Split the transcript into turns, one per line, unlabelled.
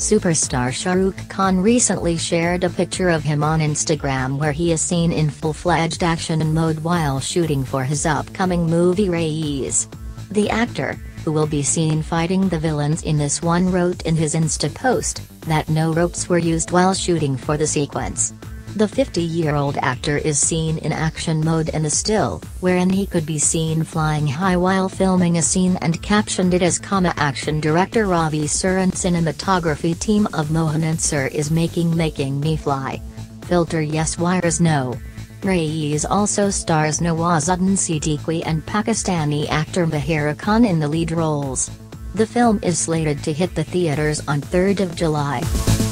Superstar Shah Rukh Khan recently shared a picture of him on Instagram where he is seen in full-fledged action mode while shooting for his upcoming movie Raees. The actor, who will be seen fighting the villains in this one, wrote in his Insta post that no ropes were used while shooting for the sequence. The 50-year-old actor is seen in action mode in the still, wherein he could be seen flying high while filming a scene, and captioned it as action director Ravi Sir and cinematography team of Mohan Sir is making me fly. Filter yes wires no. Raees also stars Nawazuddin Siddiqui and Pakistani actor Mahira Khan in the lead roles. The film is slated to hit the theaters on 3rd of July.